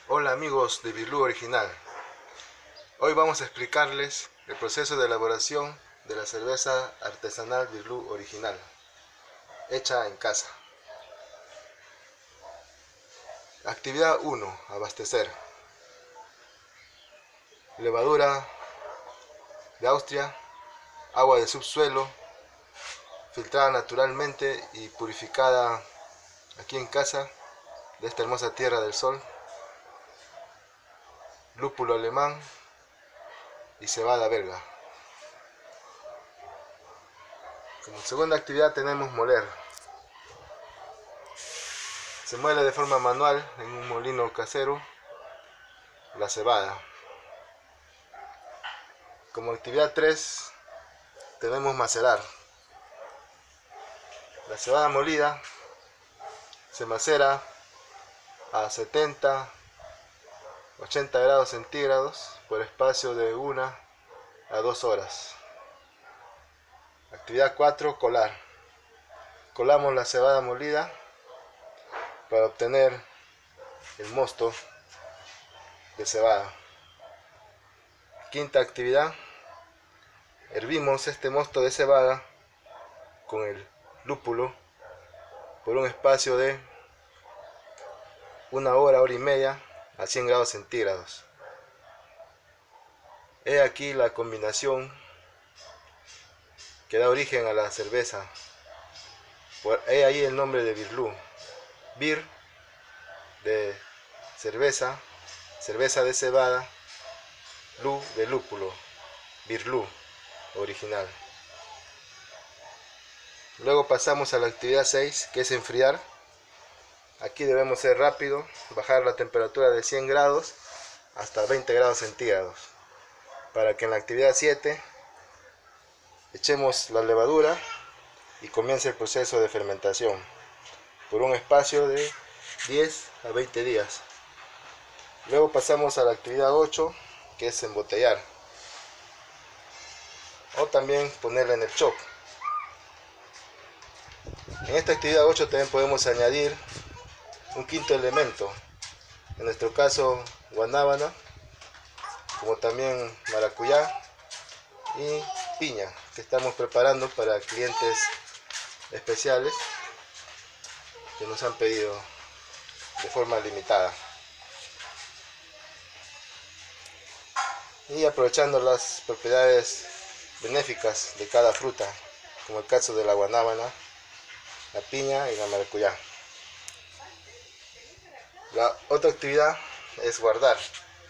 Hola amigos de Birlú Original. Hoy vamos a explicarles el proceso de elaboración de la cerveza artesanal Birlú Original, hecha en casa. Actividad 1. Abastecer. Levadura de Austria, agua de subsuelo, filtrada naturalmente y purificada aquí en casa, de esta hermosa tierra del sol, lúpulo alemán y cebada belga. Como segunda actividad tenemos moler. Se muele de forma manual en un molino casero la cebada. Como actividad 3 tenemos macerar. La cebada molida se macera a 70-80 grados centígrados por espacio de 1 a 2 horas. Actividad 4, colar. Colamos la cebada molida para obtener el mosto de cebada. Quinta actividad, hervimos este mosto de cebada con el lúpulo por un espacio de 1 hora, hora y media a 100 grados centígrados. He aquí la combinación que da origen a la cerveza. He ahí el nombre de Birlú. Bir de cerveza, cerveza de cebada, lú de lúpulo, Birlú Original. Luego pasamos a la actividad 6, que es enfriar. Aquí debemos ser rápido, bajar la temperatura de 100 grados hasta 20 grados centígrados, para que en la actividad 7 echemos la levadura y comience el proceso de fermentación por un espacio de 10 a 20 días. Luego pasamos a la actividad 8, que es embotellar, o también ponerla en el chop. En esta actividad 8 también podemos añadir un quinto elemento, en nuestro caso guanábana, como también maracuyá y piña, que estamos preparando para clientes especiales que nos han pedido de forma limitada. Y aprovechando las propiedades benéficas de cada fruta, como el caso de la guanábana, la piña y la maracuyá. La otra actividad es guardar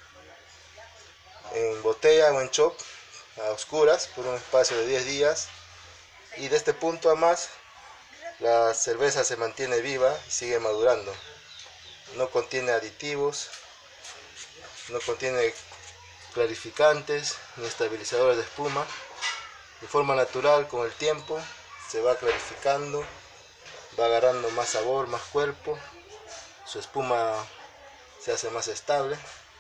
en botella o en chop a oscuras por un espacio de 10 días, y de este punto a más la cerveza se mantiene viva y sigue madurando. No contiene aditivos, no contiene clarificantes ni estabilizadores de espuma. De forma natural, con el tiempo se va clarificando, va agarrando más sabor, más cuerpo, su espuma se hace más estable,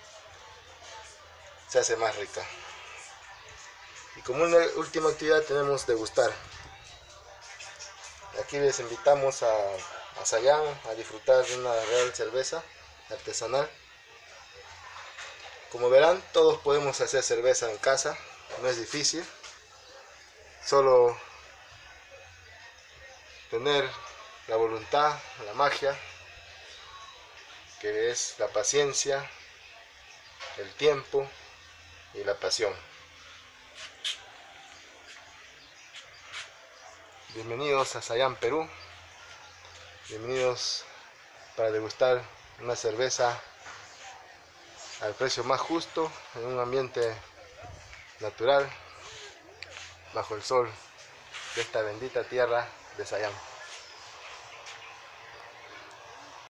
se hace más rica. Y como una última actividad tenemos degustar. Aquí les invitamos a Sayán a disfrutar de una real cerveza artesanal. Como verán, todos podemos hacer cerveza en casa, no es difícil, solo tener la voluntad, la magia, que es la paciencia, el tiempo y la pasión. Bienvenidos a Sayán, Perú. Bienvenidos para degustar una cerveza al precio más justo, en un ambiente natural, bajo el sol de esta bendita tierra de Sayán.